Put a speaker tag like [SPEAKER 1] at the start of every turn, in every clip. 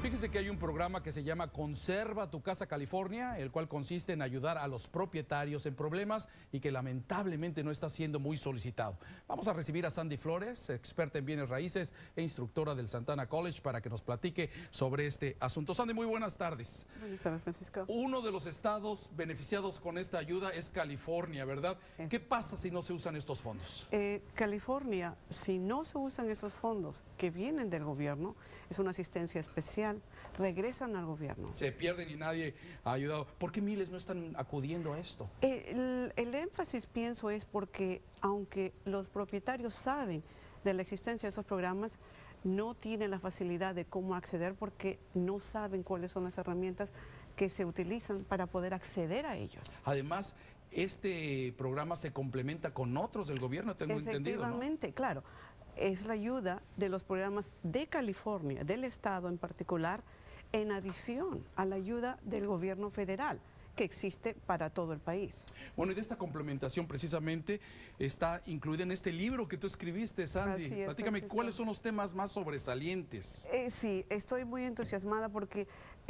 [SPEAKER 1] Fíjese que hay un programa que se llama Conserva tu Casa California, el cual consiste en ayudar a los propietarios en problemas y que lamentablemente no está siendo muy solicitado. Vamos a recibir a Sandy Flores, experta en bienes raíces e instructora del Santana College, para que nos platique sobre este asunto. Sandy, muy buenas tardes.
[SPEAKER 2] Buenas tardes, Francisco.
[SPEAKER 1] Uno de los estados beneficiados con esta ayuda es California, ¿verdad? ¿Qué pasa si no se usan estos fondos?
[SPEAKER 2] California, si no se usan esos fondos que vienen del gobierno, es una asistencia especial, regresan al gobierno.
[SPEAKER 1] Se pierden y nadie ha ayudado. ¿Por qué miles no están acudiendo a esto?
[SPEAKER 2] El énfasis, pienso, es porque aunque los propietarios saben de la existencia de esos programas, no tienen la facilidad de cómo acceder porque no saben cuáles son las herramientas que se utilizan para poder acceder a ellos.
[SPEAKER 1] Además, este programa se complementa con otros del gobierno, tengo entendido, ¿no?
[SPEAKER 2] Efectivamente, claro. Es la ayuda de los programas de California, del estado en particular, en adición a la ayuda del gobierno federal, que existe para todo el país.
[SPEAKER 1] Bueno, y de esta complementación precisamente está incluida en este libro que tú escribiste, Sandy.
[SPEAKER 2] Así es,
[SPEAKER 1] platícame,
[SPEAKER 2] Francisco.
[SPEAKER 1] ¿cuáles son los temas más sobresalientes?
[SPEAKER 2] Sí, estoy muy entusiasmada porque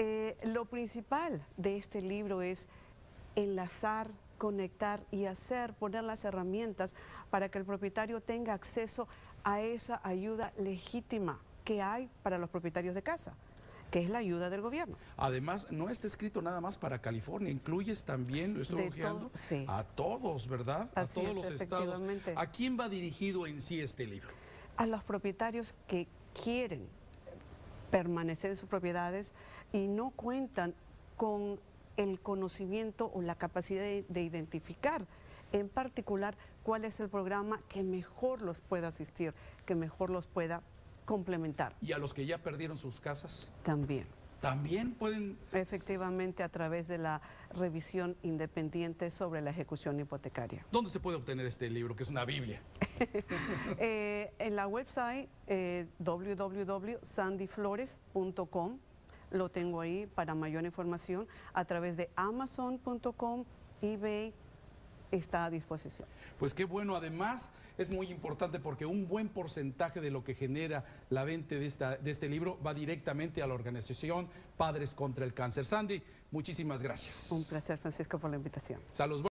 [SPEAKER 2] lo principal de este libro es enlazar, conectar y poner las herramientas para que el propietario tenga acceso a esa ayuda legítima que hay para los propietarios de casa, que es la ayuda del gobierno.
[SPEAKER 1] Además, no está escrito nada más para California, incluyes también, lo estoy ojeando,
[SPEAKER 2] sí.
[SPEAKER 1] a todos, ¿verdad?
[SPEAKER 2] Así
[SPEAKER 1] a todos
[SPEAKER 2] es,
[SPEAKER 1] los estados.
[SPEAKER 2] efectivamente.
[SPEAKER 1] ¿A quién va dirigido en sí este libro?
[SPEAKER 2] A los propietarios que quieren permanecer en sus propiedades y no cuentan con el conocimiento o la capacidad de identificar en particular cuál es el programa que mejor los pueda asistir, que mejor los pueda complementar.
[SPEAKER 1] ¿Y a los que ya perdieron sus casas?
[SPEAKER 2] También.
[SPEAKER 1] ¿También pueden?
[SPEAKER 2] Efectivamente, a través de la revisión independiente sobre la ejecución hipotecaria.
[SPEAKER 1] ¿Dónde se puede obtener este libro, que es una Biblia?
[SPEAKER 2] En la website www.sandyflores.com. Lo tengo ahí para mayor información. A través de Amazon.com, eBay, está a disposición.
[SPEAKER 1] Pues qué bueno, además es muy importante porque un buen porcentaje de lo que genera la venta de este libro va directamente a la organización Padres contra el Cáncer. Sandy, muchísimas gracias.
[SPEAKER 2] Un placer, Francisco, por la invitación.
[SPEAKER 1] Saludos.